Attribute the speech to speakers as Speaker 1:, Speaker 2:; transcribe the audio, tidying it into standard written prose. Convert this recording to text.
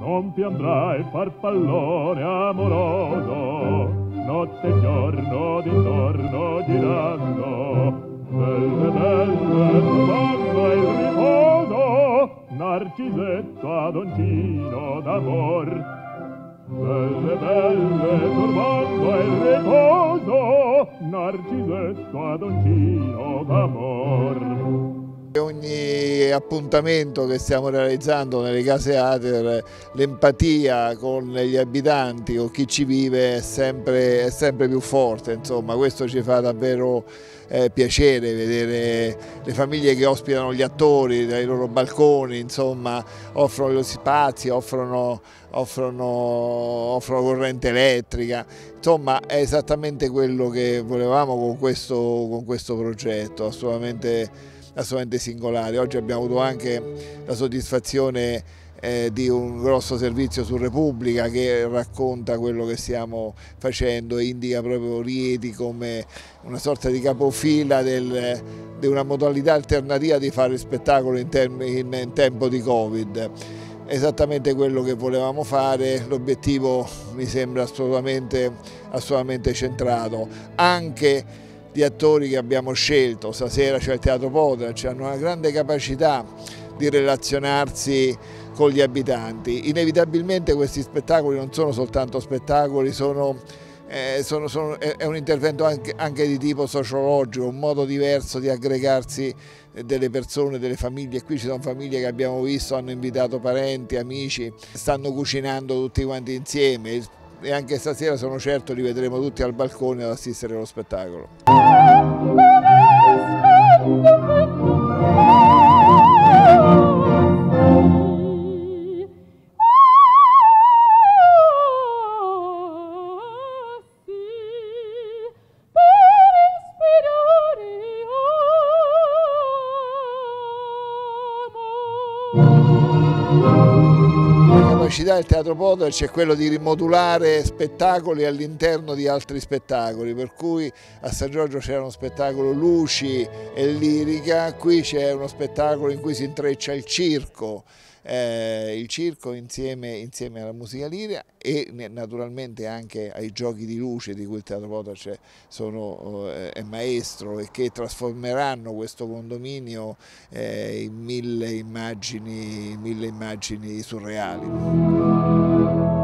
Speaker 1: non piandrai farfallone amoroso, notte e giorno d'intorno girando, belle belle trovando il riposo, Narcisetto adoncino d'amor. Belle belle turbando il riposo, Narcisetto adoncino d'amor.
Speaker 2: Ogni appuntamento che stiamo realizzando nelle case Ater, l'empatia con gli abitanti, con chi ci vive è sempre più forte, insomma, questo ci fa davvero piacere vedere le famiglie che ospitano gli attori dai loro balconi, insomma, offrono gli spazi, offrono corrente elettrica, insomma è esattamente quello che volevamo con questo progetto, assolutamente singolare. Oggi abbiamo avuto anche la soddisfazione di un grosso servizio su Repubblica che racconta quello che stiamo facendo e indica proprio Rieti come una sorta di capofila di una modalità alternativa di fare spettacolo in tempo di Covid. Esattamente quello che volevamo fare, l'obiettivo mi sembra assolutamente centrato. Anche gli attori che abbiamo scelto, stasera c'è il Teatro Podrace, hanno una grande capacità di relazionarsi con gli abitanti. Inevitabilmente questi spettacoli non sono soltanto spettacoli, è un intervento anche di tipo sociologico, un modo diverso di aggregarsi delle persone, delle famiglie. Qui ci sono famiglie che abbiamo visto, hanno invitato parenti, amici, stanno cucinando tutti quanti insieme e anche stasera sono certo li vedremo tutti al balcone ad assistere allo spettacolo. La capacità del Teatro Podrace è quello di rimodulare spettacoli all'interno di altri spettacoli, per cui a San Giorgio c'era uno spettacolo luci e lirica, qui c'è uno spettacolo in cui si intreccia il circo insieme alla musica lirica e naturalmente anche ai giochi di luce di cui il Teatro Podrace è maestro e che trasformeranno questo condominio in mille immagini surreali.